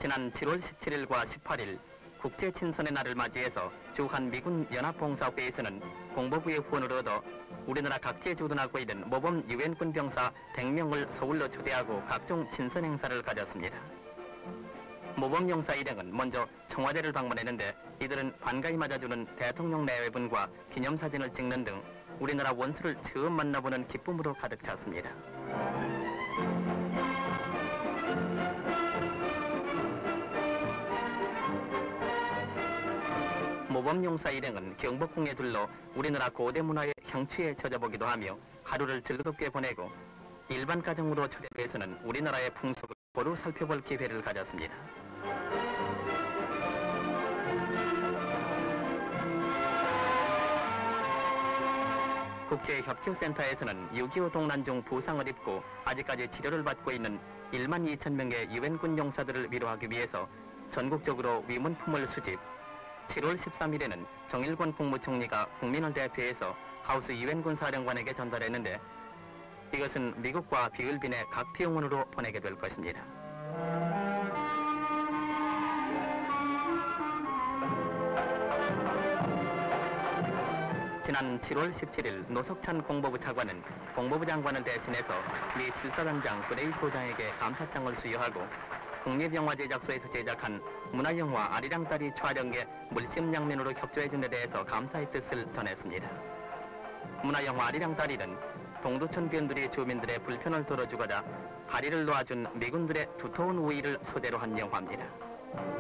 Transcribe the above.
지난 7월 17일과 18일 국제친선의 날을 맞이해서 주한 미군 연합봉사회에서는 공보부의 후원을 얻어 우리나라 각지에 주둔하고 있는 모범 유엔군 병사 100명을 서울로 초대하고 각종 친선 행사를 가졌습니다. 모범 용사 일행은 먼저 청와대를 방문했는데 이들은 반가이 맞아주는 대통령 내외분과 기념사진을 찍는 등 우리나라 원수를 처음 만나보는 기쁨으로 가득 찼습니다. 모범용사 일행은 경복궁에 들러 우리나라 고대 문화의 향취에 젖어보기도 하며 하루를 즐겁게 보내고 일반 가정으로 초대해서는 우리나라의 풍속을 고루 살펴볼 기회를 가졌습니다. 국제협교센터에서는 6.25 동란 중 부상을 입고 아직까지 치료를 받고 있는 1만 2천 명의 유엔군 용사들을 위로하기 위해서 전국적으로 위문품을 수집, 7월 13일에는 정일권 국무총리가 국민을 대표해서 하우스 유엔군 사령관에게 전달했는데 이것은 미국과 비을빈의 각 피용원으로 보내게 될 것입니다. 지난 7월 17일 노석찬 공보부 차관은 공보부 장관을 대신해서 미 7사단장 그레이 소장에게 감사장을 수여하고 국립영화제작소에서 제작한 문화영화 아리랑다리 촬영에 물심양면으로 협조해준 데 대해서 감사의 뜻을 전했습니다. 문화영화 아리랑다리는 동두천 변두리 주민들의 불편을 덜어주고자 다리를 놓아준 미군들의 두터운 우위를 소재로 한 영화입니다.